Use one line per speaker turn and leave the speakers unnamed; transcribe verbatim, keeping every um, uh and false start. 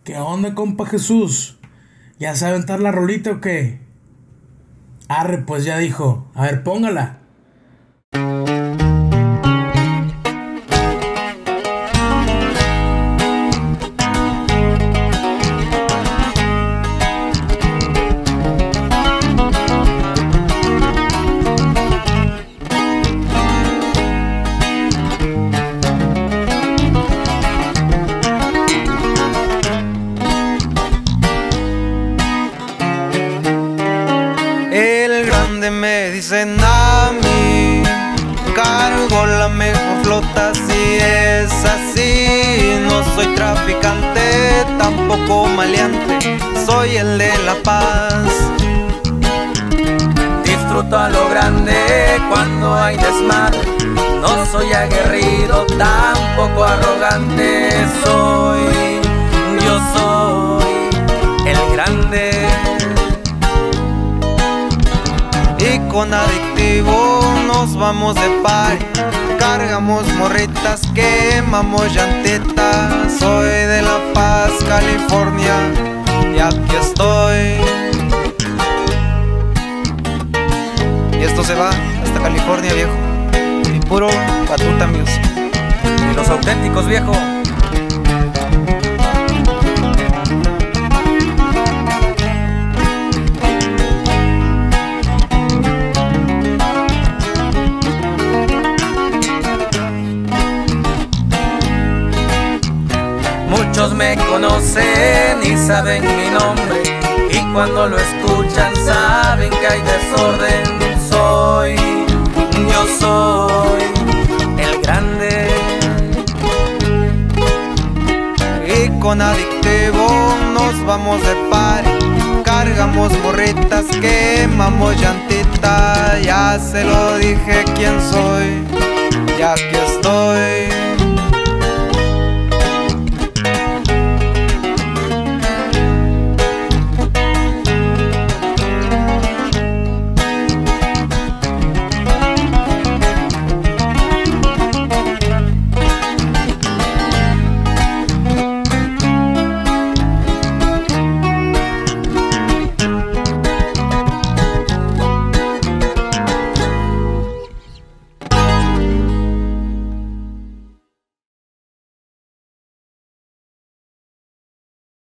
¿Qué onda, compa Jesús? ¿Ya sabe aventar la rolita o qué? Arre, pues ya dijo. A ver, póngala.
El grande me dicen a mí, cargo la mejor flota si es así. No soy traficante, tampoco maleante, soy el de la paz.
Disfruto a lo grande cuando hay desmadre, no soy aguerrido, tampoco arrogante. Soy, yo soy el grande.
Y con adictivo nos vamos de party, cargamos morritas, quemamos llantitas. Soy de La Paz, California, y aquí estoy. Y esto se va hasta California, viejo. Y puro Batuta Music.
Y los auténticos, viejo. Muchos me conocen y saben mi nombre, y cuando lo escuchan saben que hay desorden. Soy, yo soy el grande.
Y con adictivo nos vamos de party, cargamos morritas, quemamos llantita. Ya se lo dije quién soy, y aquí estoy.